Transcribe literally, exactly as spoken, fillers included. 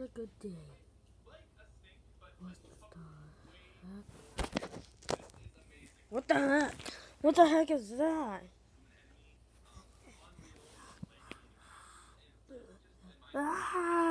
a good day. What the heck? What the heck? What the heck is that? Ah!